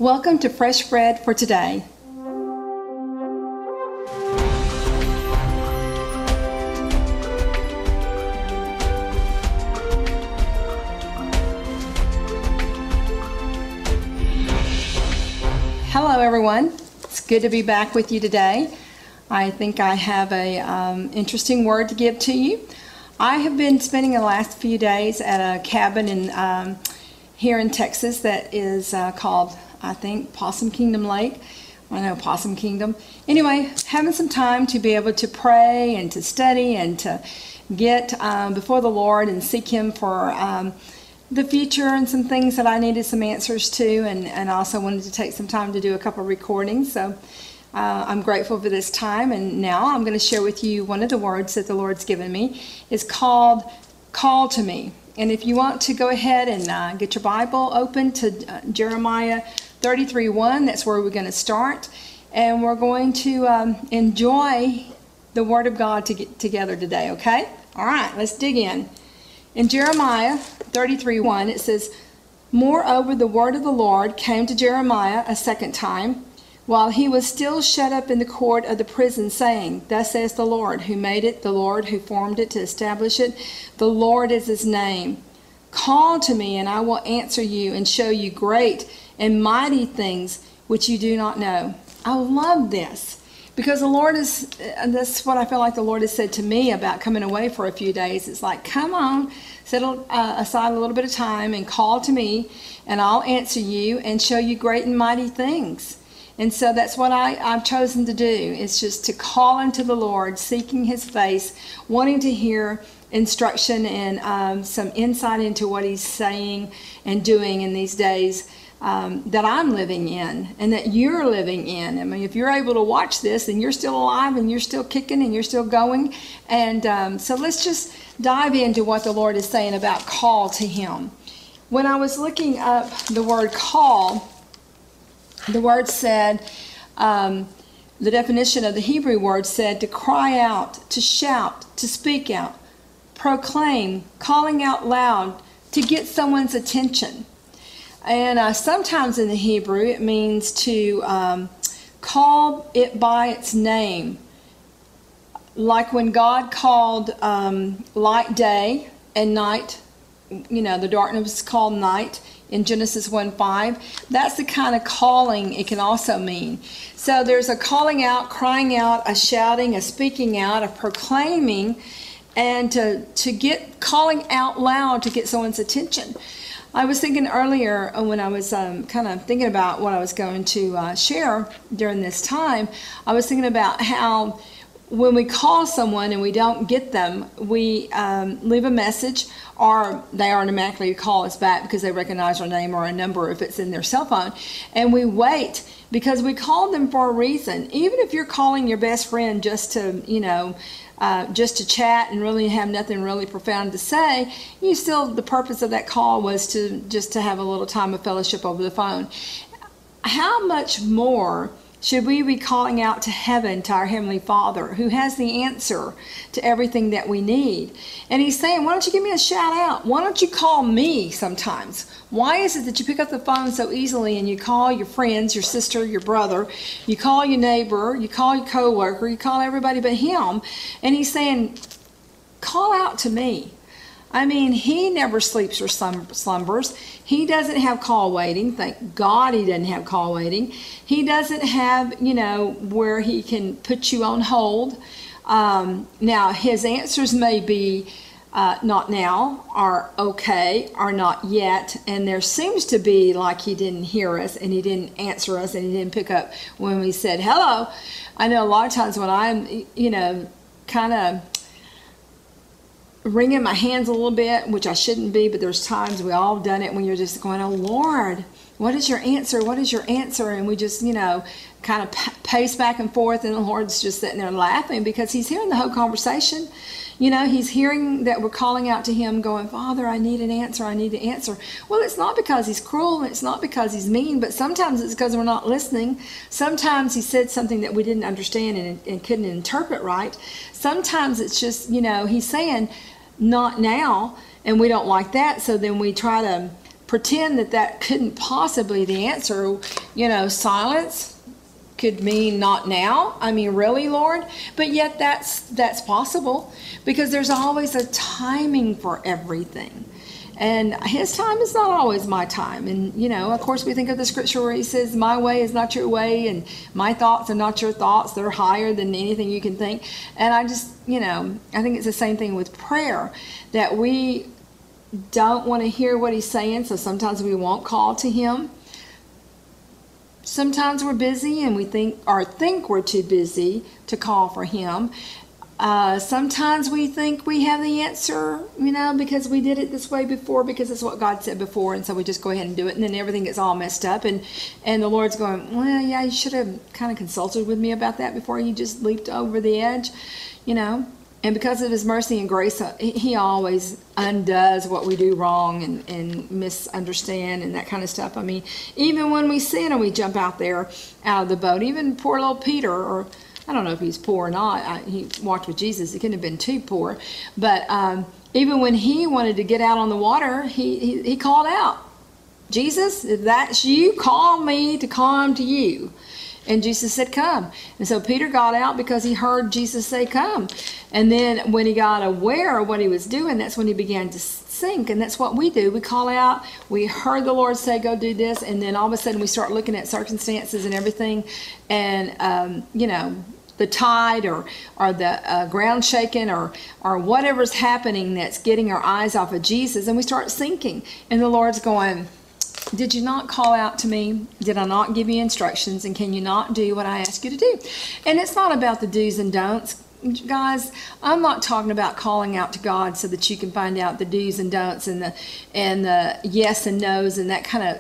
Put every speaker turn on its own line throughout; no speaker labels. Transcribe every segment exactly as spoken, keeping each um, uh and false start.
Welcome to Fresh Bread for Today. Hello everyone, it's good to be back with you today. I think I have a um, interesting word to give to you. I have been spending the last few days at a cabin in um, here in Texas that is uh, called, I think, Possum Kingdom Lake. I know, Possum Kingdom. Anyway, having some time to be able to pray and to study and to get um, before the Lord and seek Him for um, the future and some things that I needed some answers to, and, and also wanted to take some time to do a couple of recordings. So uh, I'm grateful for this time, and now I'm going to share with you one of the words that the Lord's given me. It's called Call to Me. And if you want to go ahead and uh, get your Bible open to uh, Jeremiah thirty-three one, that's where we're going to start. And we're going to um, enjoy the Word of God to get together today, okay? All right, let's dig in. In Jeremiah thirty-three one, it says, "Moreover, the word of the Lord came to Jeremiah a second time, while he was still shut up in the court of the prison, saying, Thus says the Lord, who made it, the Lord who formed it to establish it. The Lord is his name. Call to me, and I will answer you and show you great and mighty things which you do not know." I love this, because the Lord is, and that's what I feel like the Lord has said to me about coming away for a few days. It's like, come on, set uh, aside a little bit of time and call to me, and I'll answer you and show you great and mighty things. And so that's what I, I've chosen to do. It's just to call unto the Lord, seeking his face, wanting to hear instruction and um, some insight into what he's saying and doing in these days um, that I'm living in and that you're living in. I mean, if you're able to watch this, then you're still alive and you're still kicking and you're still going. And um, so let's just dive into what the Lord is saying about call to him. When I was looking up the word call, the word said, um, the definition of the Hebrew word said to cry out, to shout, to speak out, proclaim, calling out loud, to get someone's attention. And uh, sometimes in the Hebrew it means to um, call it by its name. Like when God called um, light day and night, you know, the darkness was called night in Genesis one five. That's the kind of calling it can also mean. So there's a calling out, crying out, a shouting, a speaking out, a proclaiming, and to, to get calling out loud to get someone's attention. I was thinking earlier when I was um, kind of thinking about what I was going to uh, share during this time, I was thinking about how when we call someone and we don't get them, we um, leave a message, or they automatically call us back because they recognize our name or a number if it's in their cell phone, and we wait because we called them for a reason. Even if you're calling your best friend just to, you know, uh, just to chat and really have nothing really profound to say, you still, the purpose of that call was to just to have a little time of fellowship over the phone. How much more should we be calling out to heaven, to our Heavenly Father, who has the answer to everything that we need? And he's saying, why don't you give me a shout out? Why don't you call me sometimes? Why is it that you pick up the phone so easily and you call your friends, your sister, your brother, you call your neighbor, you call your coworker, you call everybody but him? And he's saying, call out to me. I mean, he never sleeps or slumbers. He doesn't have call waiting. Thank God he doesn't have call waiting. He doesn't have, you know, where he can put you on hold. Um, now, his answers may be uh, not now, or okay, or not yet. And there seems to be like he didn't hear us and he didn't answer us and he didn't pick up when we said hello. I know a lot of times when I'm, you know, kind of wringing my hands a little bit, which I shouldn't be, but there's times we all done it when you're just going, oh Lord, what is your answer? What is your answer? And we just, you know, kind of pace back and forth, and the Lord's just sitting there laughing because he's hearing the whole conversation. You know, he's hearing that we're calling out to him going, Father, I need an answer. I need an answer. Well, it's not because he's cruel. It's not because he's mean, but sometimes it's because we're not listening. Sometimes he said something that we didn't understand and, and couldn't interpret right. Sometimes it's just, you know, he's saying, not now, and we don't like that, so then we try to pretend that that couldn't possibly be the answer. You know, silence could mean not now. I mean, really, Lord? But yet that's that's possible, because there's always a timing for everything. And his time is not always my time. And, you know, of course, we think of the scripture where he says, my way is not your way, and my thoughts are not your thoughts. They're higher than anything you can think. And I just, you know, I think it's the same thing with prayer, that we don't want to hear what he's saying, so sometimes we won't call to him. Sometimes we're busy and we think or think we're too busy to call for him. Uh, sometimes we think we have the answer, you know, because we did it this way before, because it's what God said before, and so we just go ahead and do it, and then everything gets all messed up, and, and the Lord's going, well, yeah, you should have kind of consulted with me about that before you just leaped over the edge, you know. And because of his mercy and grace, he always undoes what we do wrong and, and misunderstand and that kind of stuff. I mean, even when we sin and we jump out there out of the boat, even poor little Peter, or I don't know if he's poor or not. I, he walked with Jesus. He couldn't have been too poor. But um, even when he wanted to get out on the water, he, he, he called out, Jesus, if that's you, call me to come to you. And Jesus said, come. And so Peter got out because he heard Jesus say, come. And then when he got aware of what he was doing, that's when he began to sink. And that's what we do. We call out. We heard the Lord say, go do this. And then all of a sudden we start looking at circumstances and everything. And, um, you know, the tide or, or the uh, ground shaking or, or whatever's happening that's getting our eyes off of Jesus. And we start sinking. And the Lord's going, did you not call out to me? Did I not give you instructions? And can you not do what I ask you to do? And it's not about the do's and don'ts. Guys, I'm not talking about calling out to God so that you can find out the do's and don'ts and the, and the yes and no's and that kind of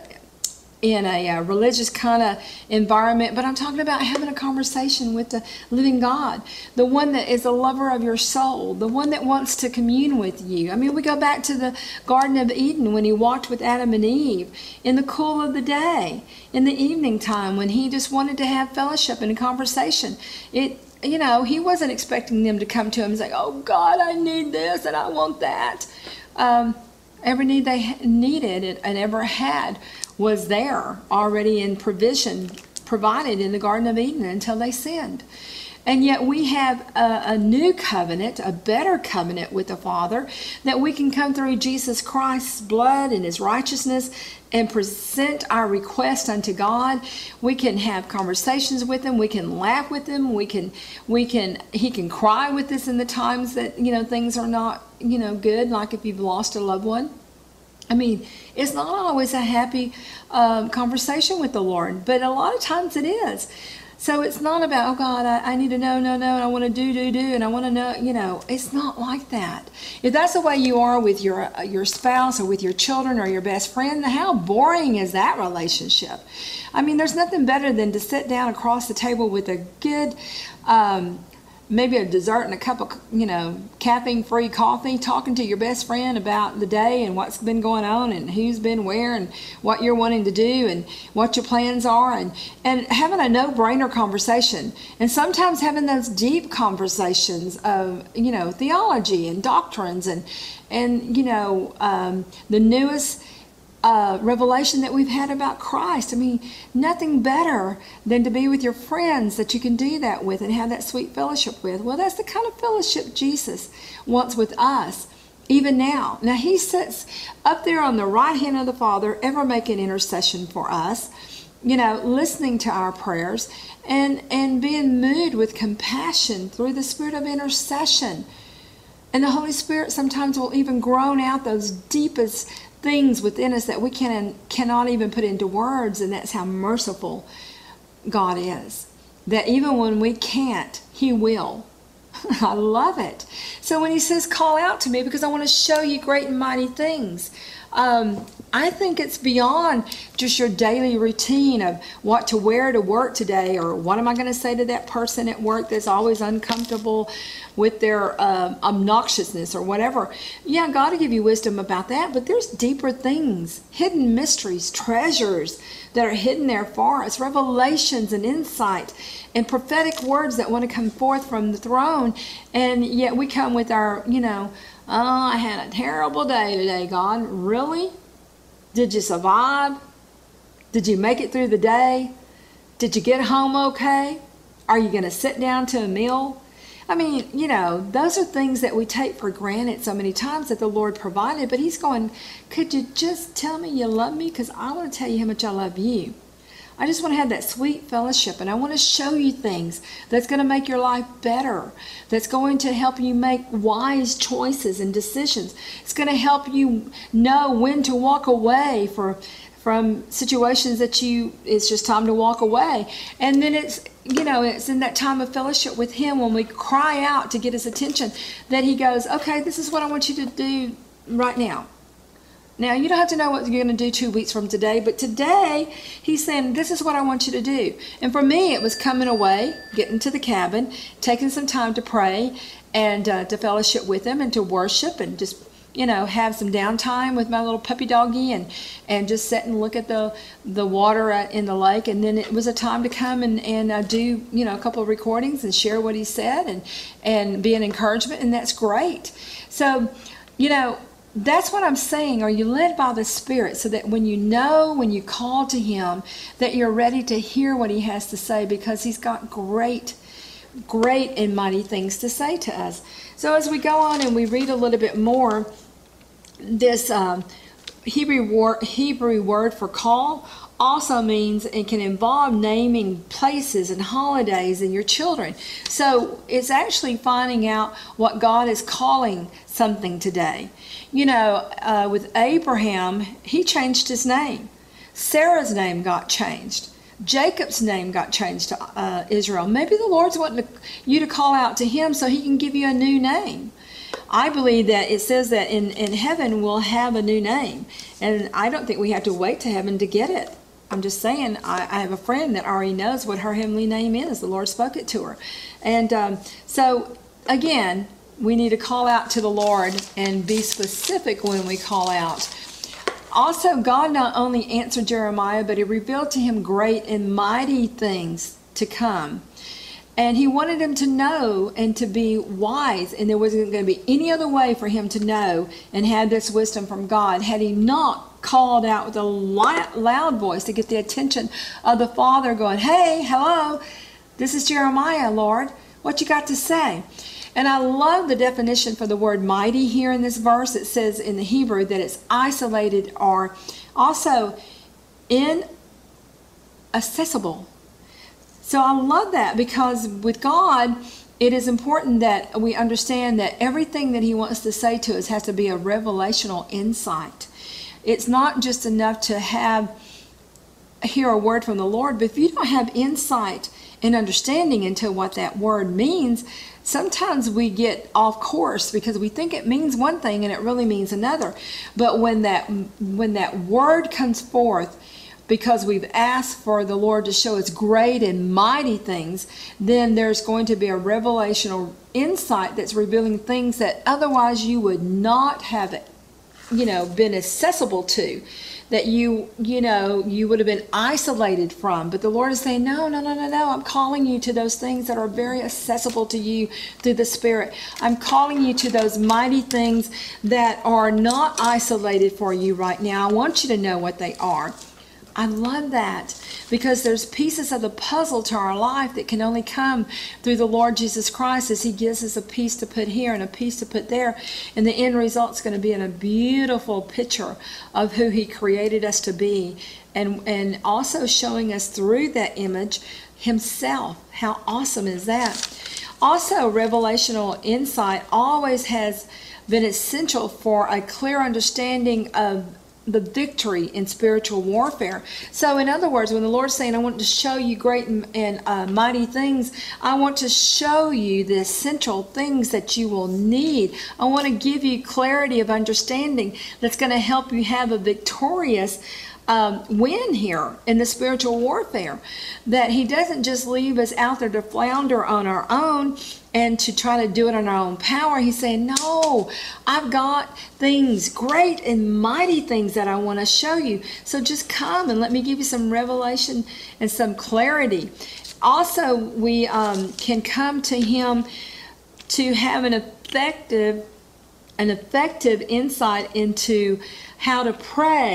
in a uh, religious kind of environment, but I'm talking about having a conversation with the living God, the one that is a lover of your soul, the one that wants to commune with you. I mean, we go back to the Garden of Eden when he walked with Adam and Eve in the cool of the day, in the evening time, when he just wanted to have fellowship and a conversation. It, you know, he wasn't expecting them to come to him and say, oh God, I need this and I want that. Um, every need they needed and ever had was there already in provision provided in the Garden of Eden until they sinned. And yet we have a, a new covenant, a better covenant with the Father, that we can come through Jesus Christ's blood and his righteousness and present our request unto God. We can have conversations with him. We can laugh with him. We can, we can, he can cry with us in the times that, you know, things are not, you know, good, like if you've lost a loved one. I mean, it's not always a happy um, conversation with the Lord, but a lot of times it is. So it's not about, oh God, I, I need to know, no, no, and I want to do, do, do, and I want to know, you know, it's not like that. If that's the way you are with your, uh, your spouse or with your children or your best friend, how boring is that relationship? I mean, there's nothing better than to sit down across the table with a good, um, maybe a dessert and a cup of, you know, caffeine-free coffee, talking to your best friend about the day and what's been going on and who's been where and what you're wanting to do and what your plans are, and, and having a no-brainer conversation. And sometimes having those deep conversations of, you know, theology and doctrines and, and you know, um, the newest Uh, revelation that we've had about Christ. I mean, nothing better than to be with your friends that you can do that with and have that sweet fellowship with. Well, that's the kind of fellowship Jesus wants with us, even now. Now, he sits up there on the right hand of the Father, ever making intercession for us, you know, listening to our prayers and, and being moved with compassion through the spirit of intercession. And the Holy Spirit sometimes will even groan out those deepest things within us that we can, cannot even put into words, and that's how merciful God is. That even when we can't, he will. I love it. So when he says, call out to me because I want to show you great and mighty things, um, I think it's beyond just your daily routine of what to wear to work today, or what am I going to say to that person at work that's always uncomfortable with their um, obnoxiousness or whatever. Yeah, God will give you wisdom about that, but there's deeper things, hidden mysteries, treasures that are hidden there for us, revelations and insight and prophetic words that want to come forth from the throne. And yet we come with our, you know, oh, I had a terrible day today, God. Really? Did you survive? Did you make it through the day? Did you get home okay? Are you going to sit down to a meal? I mean, you know, those are things that we take for granted so many times that the Lord provided. But he's going, could you just tell me you love me? Because I want to tell you how much I love you. I just want to have that sweet fellowship, and I want to show you things that's going to make your life better, that's going to help you make wise choices and decisions. It's going to help you know when to walk away for from situations that you, it's just time to walk away. And then it's, you know, it's in that time of fellowship with him when we cry out to get his attention that he goes, okay, this is what I want you to do right now. Now, you don't have to know what you're going to do two weeks from today, but today he's saying, this is what I want you to do. And for me, it was coming away, getting to the cabin, taking some time to pray and uh, to fellowship with him and to worship and just, you know, have some downtime with my little puppy doggy and, and just sit and look at the, the water in the lake. And then it was a time to come and, and uh, do, you know, a couple of recordings and share what he said and, and be an encouragement. And that's great. So, you know, that's what I'm saying. Are you led by the Spirit so that when you know, when you call to him, that you're ready to hear what he has to say, because he's got great, great and mighty things to say to us. So as we go on and we read a little bit more, this um, Hebrew word, Hebrew word for call also means and can involve naming places and holidays and your children. So it's actually finding out what God is calling something today. You know, uh, with Abraham, he changed his name. Sarah's name got changed. Jacob's name got changed to uh, Israel. Maybe the Lord's wanting to, you to call out to him so he can give you a new name. I believe that it says that in, in heaven we'll have a new name. And I don't think we have to wait to heaven to get it. I'm just saying, I, I have a friend that already knows what her heavenly name is. The Lord spoke it to her. And um, so, again, we need to call out to the Lord and be specific when we call out. Also, God not only answered Jeremiah, but he revealed to him great and mighty things to come. And he wanted him to know and to be wise, and there wasn't going to be any other way for him to know and have this wisdom from God had he not called out with a loud voice to get the attention of the Father, going, hey, hello, this is Jeremiah, Lord. What you got to say? And I love the definition for the word mighty here in this verse. It says in the Hebrew that it's isolated or also inaccessible. So I love that, because with God, it is important that we understand that everything that he wants to say to us has to be a revelational insight. It's not just enough to have hear a word from the Lord, but if you don't have insight and understanding into what that word means, sometimes we get off course because we think it means one thing and it really means another. But when that when that word comes forth, because we've asked for the Lord to show us great and mighty things, then there's going to be a revelational insight that's revealing things that otherwise you would not have, you know, been accessible to, that you, you know, you would have been isolated from. But the Lord is saying, no, no, no, no, no. I'm calling you to those things that are very accessible to you through the Spirit. I'm calling you to those mighty things that are not isolated for you right now. I want you to know what they are. I love that, because there's pieces of the puzzle to our life that can only come through the Lord Jesus Christ as he gives us a piece to put here and a piece to put there. And the end result's going to be in a beautiful picture of who he created us to be, and, and also showing us through that image himself. How awesome is that? Also, revelational insight always has been essential for a clear understanding of the victory in spiritual warfare. So in other words, when the Lord's saying, I want to show you great and, and uh, mighty things, I want to show you the essential things that you will need. I want to give you clarity of understanding that's going to help you have a victorious Um, win here in the spiritual warfare. That he doesn't just leave us out there to flounder on our own and to try to do it on our own power. He's saying, no, I've got things, great and mighty things that I want to show you. So just come and let me give you some revelation and some clarity. Also, we um, can come to him to have an effective, an effective insight into how to pray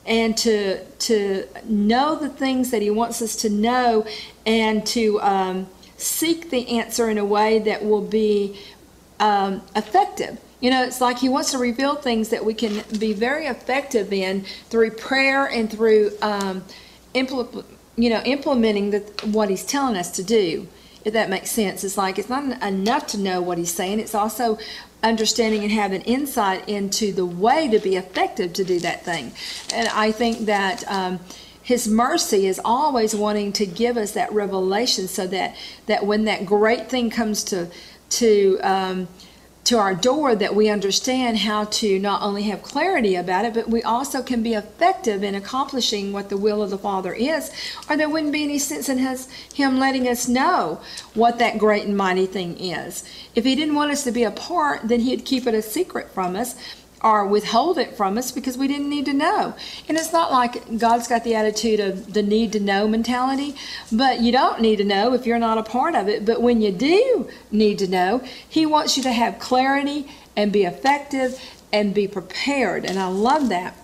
and to to know the things that he wants us to know, and to um, seek the answer in a way that will be um, effective. You know, it's like he wants to reveal things that we can be very effective in through prayer and through um, impl- you know, implementing the, what he's telling us to do, if that makes sense. It's like it's not enough to know what he's saying. It's also understanding and having insight into the way to be effective to do that thing. And I think that um, his mercy is always wanting to give us that revelation, so that, that when that great thing comes to to um, to our door, that we understand how to not only have clarity about it, but we also can be effective in accomplishing what the will of the Father is, or there wouldn't be any sense in his, him letting us know what that great and mighty thing is. If he didn't want us to be a part, then he'd keep it a secret from us, or withhold it from us, because we didn't need to know. And it's not like God's got the attitude of the need to know mentality, but you don't need to know if you're not a part of it. But when you do need to know, he wants you to have clarity and be effective and be prepared. And I love that.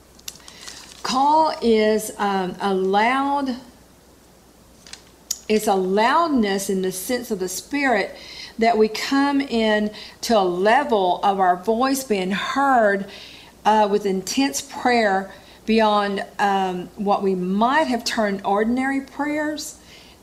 Call is um, a loud, it's a loudness in the sense of the Spirit, that we come in to a level of our voice being heard uh, with intense prayer beyond um, what we might have termed ordinary prayers.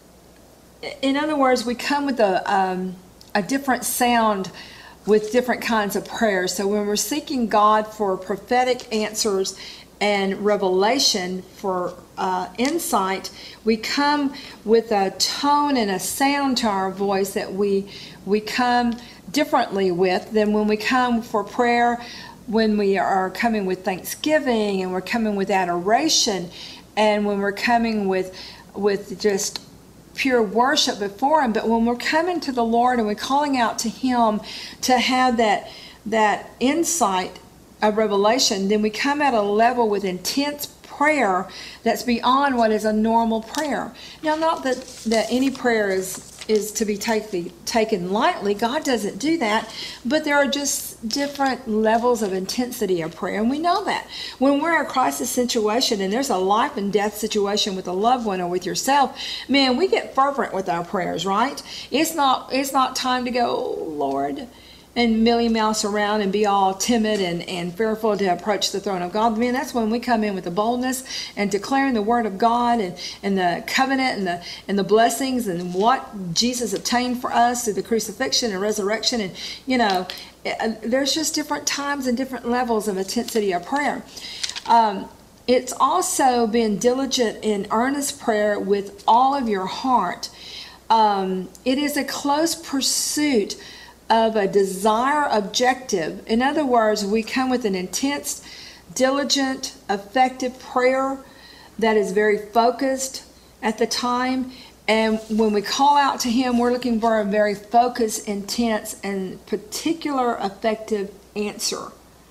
In other words, we come with a, um, a different sound with different kinds of prayers. So when we're seeking God for prophetic answers and revelation, for uh, insight, we come with a tone and a sound to our voice that we we come differently with than when we come for prayer, when we are coming with thanksgiving, and we're coming with adoration, and when we're coming with with just pure worship before him. But when we're coming to the Lord and we're calling out to him to have that that insight of revelation, then we come at a level with intense prayer that's beyond what is a normal prayer. Now, not that, that any prayer is is to be take, taken lightly. God doesn't do that, but there are just different levels of intensity of prayer, and we know that. When we're in a crisis situation and there's a life and death situation with a loved one or with yourself, man, we get fervent with our prayers, right? It's not it's not time to go, oh, Lord, and milly mouse around and be all timid and, and fearful to approach the throne of God. Man, that's when we come in with the boldness and declaring the word of God, and, and the covenant and the and the blessings and what Jesus obtained for us through the crucifixion and resurrection. And, you know, it, there's just different times and different levels of intensity of prayer. Um, it's also being diligent in earnest prayer with all of your heart. Um, it is a close pursuit of a desire objective. In other words, we come with an intense, diligent, effective prayer that is very focused at the time. And when we call out to him, we're looking for a very focused, intense, and particular effective answer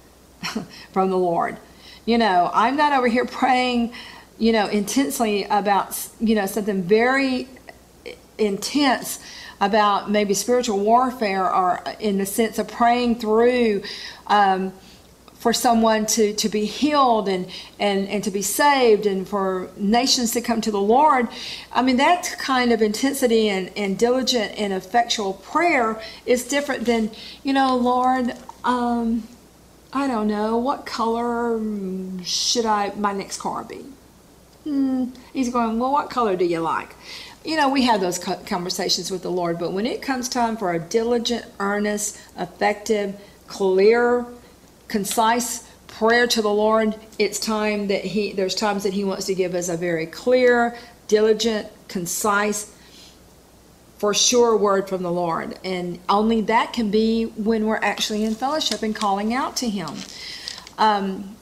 from the Lord. You know, I'm not over here praying, you know, intensely about, you know, something very intense about maybe spiritual warfare, or in the sense of praying through um, for someone to, to be healed and, and, and to be saved, and for nations to come to the Lord. I mean, that kind of intensity and, and diligent and effectual prayer is different than, you know, Lord, um, I don't know, what color should I my next car be? Hmm. He's going, well, what color do you like? You know, we have those conversations with the Lord, but when it comes time for a diligent, earnest, effective, clear, concise prayer to the Lord, it's time that he, there's times that he wants to give us a very clear, diligent, concise, for sure word from the Lord. And only that can be when we're actually in fellowship and calling out to him. Um,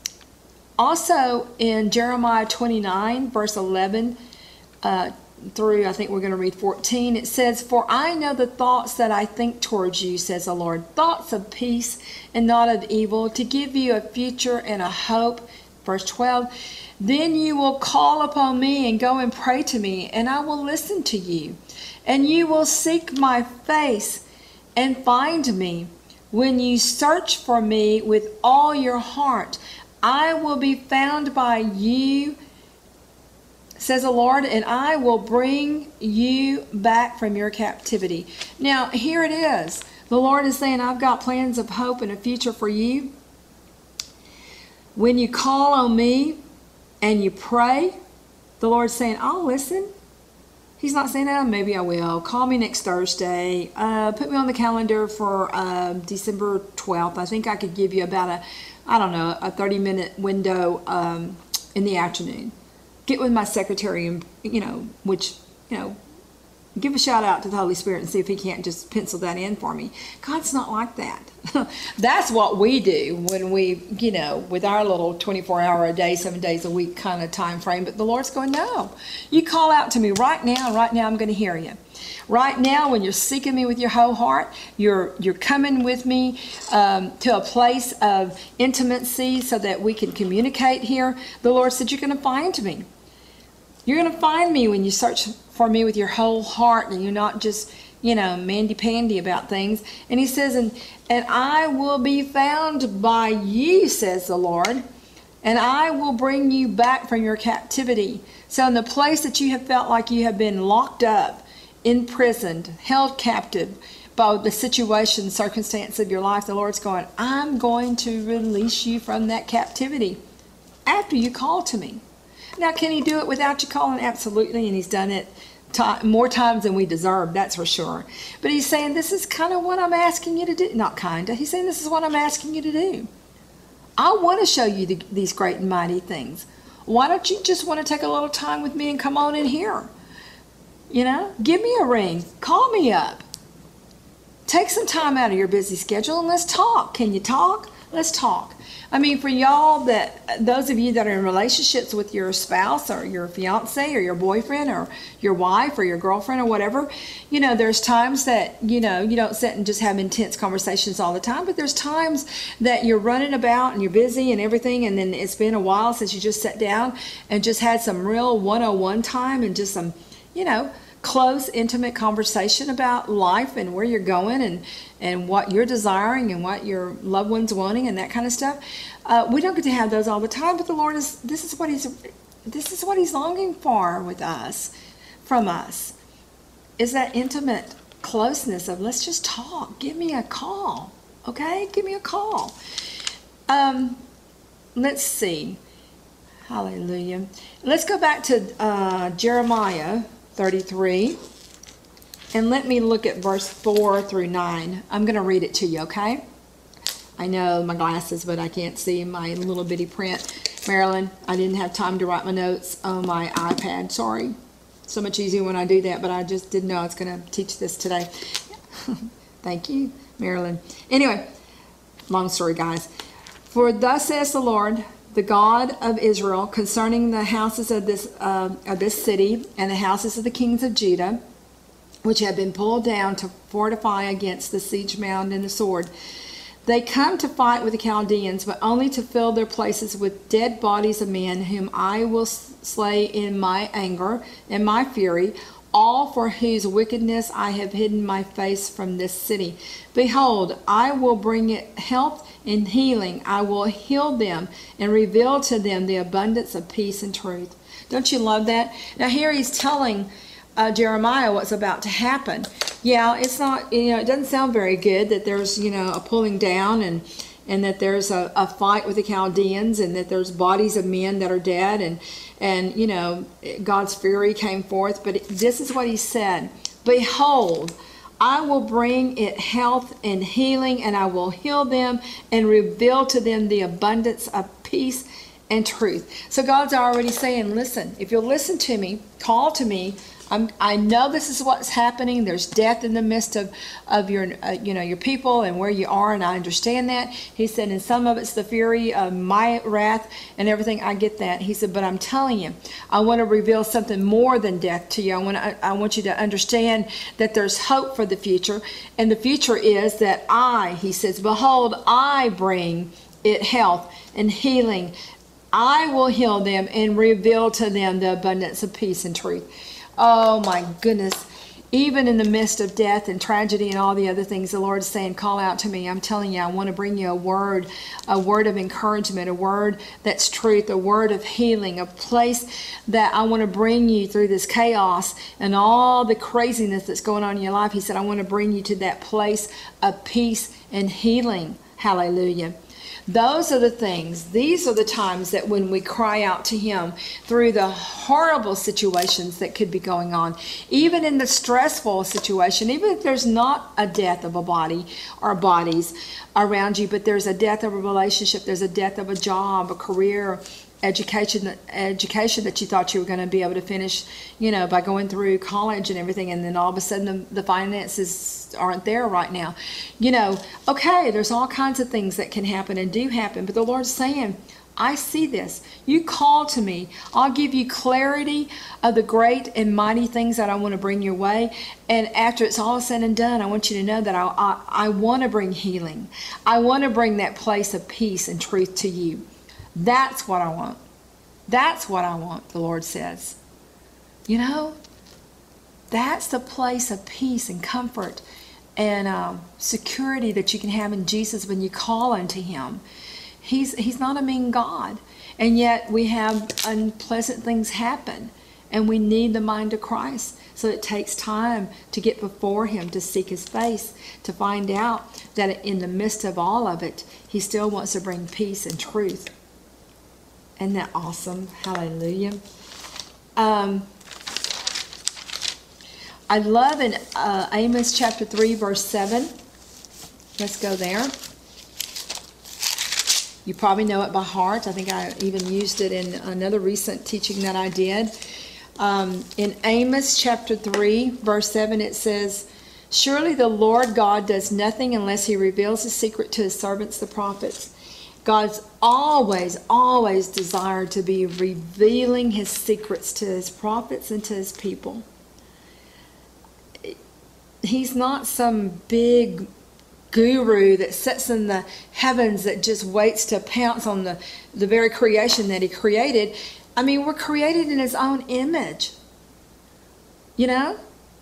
also in Jeremiah twenty-nine, verse eleven, uh, through, I think we're going to read fourteen, it says, "For I know the thoughts that I think towards you, says the Lord, thoughts of peace and not of evil, to give you a future and a hope." Verse twelve, "Then you will call upon me and go and pray to me, and I will listen to you. And you will seek my face and find me when you search for me with all your heart." I will be found by you, says the Lord, and I will bring you back from your captivity. Now, here it is. The Lord is saying, I've got plans of hope and a future for you. When you call on me and you pray, the Lord's saying, I'll listen. He's not saying, oh, maybe I will. Call me next Thursday. Uh, put me on the calendar for uh, December twelfth. I think I could give you about a, I don't know, a thirty minute window um, in the afternoon. Get with my secretary and, you know, which, you know, give a shout out to the Holy Spirit and see if he can't just pencil that in for me. God's not like that. That's what we do when we, you know, with our little twenty-four hour a day, seven days a week kind of time frame. But the Lord's going, no, you call out to me right now, and right now I'm going to hear you. Right now, when you're seeking me with your whole heart, you're you're coming with me um, to a place of intimacy so that we can communicate here. The Lord said, you're going to find me. You're going to find me when you search for me with your whole heart, and you're not just, you know, mandy-pandy about things. And he says, and, and I will be found by you, says the Lord, and I will bring you back from your captivity. So in the place that you have felt like you have been locked up, imprisoned, held captive by the situation, circumstance of your life, the Lord's going, I'm going to release you from that captivity after you call to me. Now, can he do it without you calling? Absolutely, and he's done it t- more times than we deserve, that's for sure. But he's saying, this is kind of what I'm asking you to do. Not kind of. He's saying, this is what I'm asking you to do. I want to show you the, these great and mighty things. Why don't you just want to take a little time with me and come on in here? You know, give me a ring. Call me up. Take some time out of your busy schedule and let's talk. Can you talk? Let's talk. I mean, for y'all, that those of you that are in relationships with your spouse or your fiance or your boyfriend or your wife or your girlfriend or whatever, you know, there's times that, you know, you don't sit and just have intense conversations all the time, but there's times that you're running about and you're busy and everything, and then it's been a while since you just sat down and just had some real one-on-one time and just some, you know, close, intimate conversation about life and where you're going and, and what you're desiring and what your loved one's wanting and that kind of stuff. Uh, we don't get to have those all the time, but the Lord is, this is what he's, this is what he's longing for with us, from us, is that intimate closeness of let's just talk. Give me a call, okay? Give me a call. Um, let's see. Hallelujah. Let's go back to uh, Jeremiah thirty-three, and let me look at verse four through nine. I'm going to read it to you, okay? I know my glasses, but I can't see my little bitty print. Marilyn, I didn't have time to write my notes on my iPad. Sorry. So much easier when I do that, but I just didn't know I was going to teach this today. Thank you, Marilyn. Anyway, long story, guys. For thus says the Lord, the God of Israel, concerning the houses of this uh, of this city and the houses of the kings of Judah, which have been pulled down to fortify against the siege mound and the sword. They come to fight with the Chaldeans, but only to fill their places with dead bodies of men, whom I will slay in my anger and my fury, all for whose wickedness I have hidden my face from this city. Behold, I will bring it health and healing. I will heal them and reveal to them the abundance of peace and truth. Don't you love that? Now here he's telling uh, Jeremiah what's about to happen. Yeah, it's not, you know, it doesn't sound very good that there's, you know, a pulling down and and that there's a, a fight with the Chaldeans and that there's bodies of men that are dead and, and you know, God's fury came forth. But this is what he said. Behold, I will bring it health and healing, and I will heal them and reveal to them the abundance of peace and truth. So God's already saying, listen, if you'll listen to me, call to me, I'm, I know this is what's happening. There's death in the midst of, of your, uh, you know, your people and where you are, and I understand that. He said, and some of it's the fury of my wrath and everything. I get that. He said, but I'm telling you, I want to reveal something more than death to you. I want to, I want you to understand that there's hope for the future, and the future is that I, he says, behold, I bring it health and healing. I will heal them and reveal to them the abundance of peace and truth. Oh my goodness. Even in the midst of death and tragedy and all the other things, the Lord is saying, call out to me. I'm telling you, I want to bring you a word, a word of encouragement, a word that's truth, a word of healing, a place that I want to bring you through this chaos and all the craziness that's going on in your life. He said, I want to bring you to that place of peace and healing. Hallelujah. Those are the things, these are the times that when we cry out to Him through the horrible situations that could be going on, even in the stressful situation, even if there's not a death of a body or bodies around you, but there's a death of a relationship, there's a death of a job, a career, education, education that you thought you were going to be able to finish, you know, by going through college and everything, and then all of a sudden the, the finances aren't there right now. You know, okay, there's all kinds of things that can happen and do happen, but the Lord's saying, I see this. You call to me. I'll give you clarity of the great and mighty things that I want to bring your way. And after it's all said and done, I want you to know that I, I, I want to bring healing. I want to bring that place of peace and truth to you. That's what I want. That's what I want, the Lord says. You know, that's the place of peace and comfort and uh, security that you can have in Jesus when you call unto Him. He's, he's not a mean God. And yet we have unpleasant things happen. And we need the mind of Christ. So it takes time to get before Him, to seek His face, to find out that in the midst of all of it, He still wants to bring peace and truth. Isn't that awesome? Hallelujah. Um, I love in uh, Amos chapter three, verse seven. Let's go there. You probably know it by heart. I think I even used it in another recent teaching that I did. Um, in Amos chapter three, verse seven, it says, surely the Lord God does nothing unless He reveals His secret to His servants, the prophets. God's always, always desired to be revealing His secrets to His prophets and to His people. He's not some big guru that sits in the heavens that just waits to pounce on the, the very creation that He created. I mean, we're created in His own image. You know?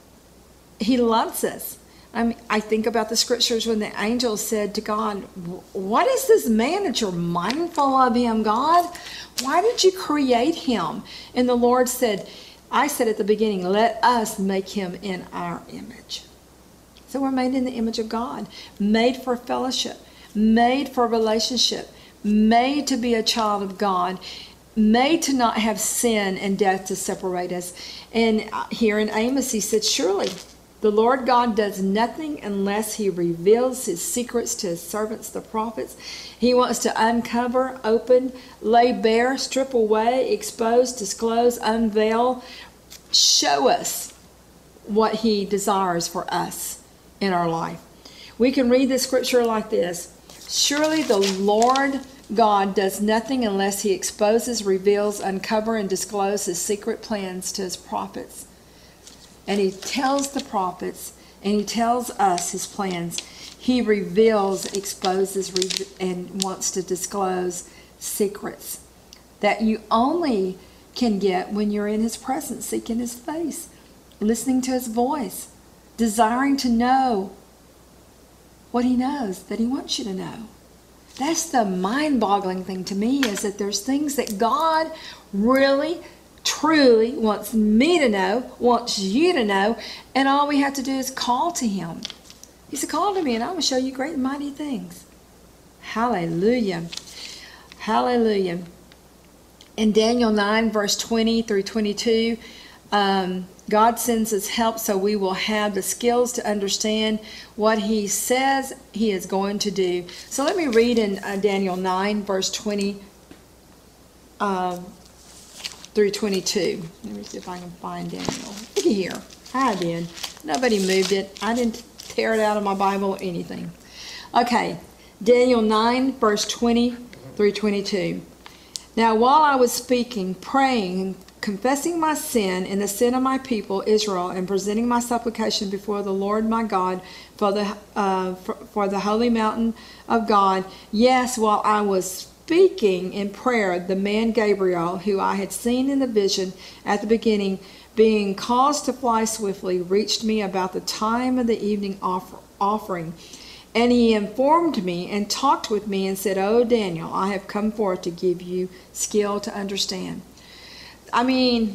He loves us. I mean, I think about the scriptures when the angel said to God, what is this man that you're mindful of him, God? Why did you create him? And the Lord said, I said at the beginning, let us make him in our image. So we're made in the image of God, made for fellowship, made for relationship, made to be a child of God, made to not have sin and death to separate us. And here in Amos, he said, surely the Lord God does nothing unless He reveals His secrets to His servants, the prophets. He wants to uncover, open, lay bare, strip away, expose, disclose, unveil, show us what He desires for us in our life. We can read this scripture like this. Surely the Lord God does nothing unless He exposes, reveals, uncover, and discloses His secret plans to His prophets. And He tells the prophets, and He tells us His plans. He reveals, exposes, and wants to disclose secrets that you only can get when you're in His presence, seeking His face, listening to His voice, desiring to know what He knows, that He wants you to know. That's the mind-boggling thing to me, is that there's things that God really truly wants me to know, wants you to know, and all we have to do is call to Him. He said, call to me and I will show you great and mighty things. Hallelujah. Hallelujah. In Daniel nine, verse twenty through twenty-two, um, God sends us help so we will have the skills to understand what He says He is going to do. So let me read in uh, Daniel nine, verse twenty um, through twenty-two. Let me see if I can find Daniel. Look at here. I did. Nobody moved it. I didn't tear it out of my Bible or anything. Okay. Daniel nine, verse twenty through twenty-two. Now while I was speaking, praying, confessing my sin and the sin of my people Israel, and presenting my supplication before the Lord my God for the uh, for, for the holy mountain of God, yes, while I was speaking in prayer, the man Gabriel, who I had seen in the vision at the beginning, being caused to fly swiftly, reached me about the time of the evening offer, offering. And he informed me and talked with me and said, "Oh, Daniel, I have come forth to give you skill to understand." I mean,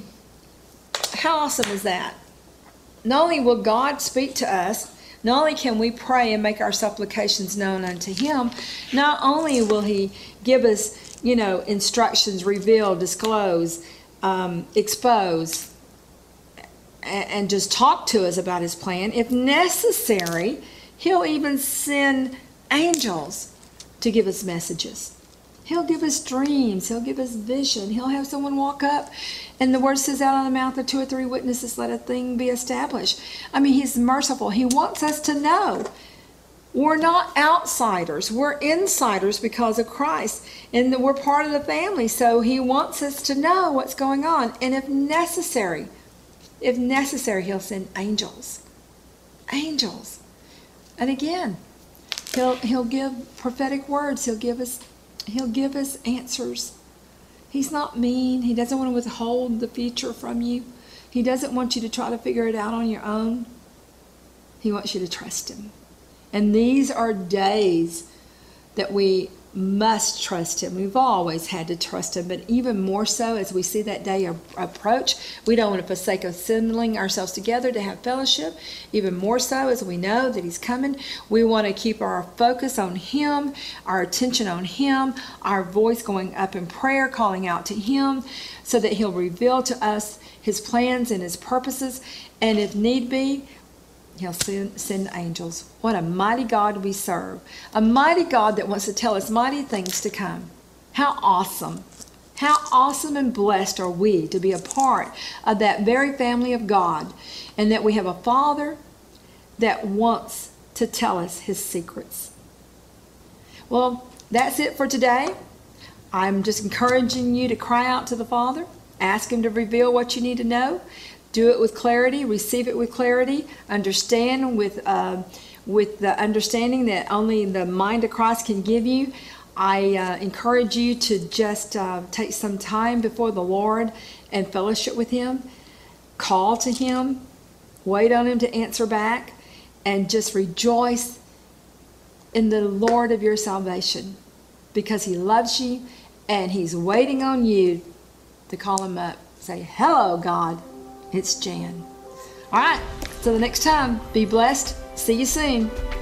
how awesome is that? Not only will God speak to us, not only can we pray and make our supplications known unto him, not only will he give us, you know, instructions, reveal, disclose, um, expose, and, and just talk to us about his plan. If necessary, he'll even send angels to give us messages. He'll give us dreams. He'll give us vision. He'll have someone walk up. And the word says, out of the mouth of two or three witnesses, let a thing be established. I mean, he's merciful. He wants us to know. We're not outsiders. We're insiders because of Christ. And we're part of the family. So he wants us to know what's going on. And if necessary, if necessary, he'll send angels. Angels. And again, he'll, he'll give prophetic words. He'll give us He'll give us answers. He's not mean. He doesn't want to withhold the future from you. He doesn't want you to try to figure it out on your own. He wants you to trust him. And these are days that we must trust him. We've always had to trust him, but even more so as we see that day approach. We don't want to forsake assembling ourselves together to have fellowship. Even more so as we know that he's coming. We want to keep our focus on him, our attention on him, our voice going up in prayer, calling out to him, so that he'll reveal to us his plans and his purposes. And if need be, he'll send, send angels. What a mighty God we serve. A mighty God that wants to tell us mighty things to come. How awesome. How awesome and blessed are we to be a part of that very family of God. And that we have a Father that wants to tell us his secrets. Well, that's it for today. I'm just encouraging you to cry out to the Father. Ask him to reveal what you need to know. Do it with clarity, receive it with clarity, understand with uh, with the understanding that only the mind of Christ can give you. I uh, encourage you to just uh, take some time before the Lord and fellowship with him. Call to him, wait on him to answer back, and just rejoice in the Lord of your salvation, because he loves you and he's waiting on you to call him up. Say, "Hello, God. It's Jan." All right, so the next time, be blessed. See you soon.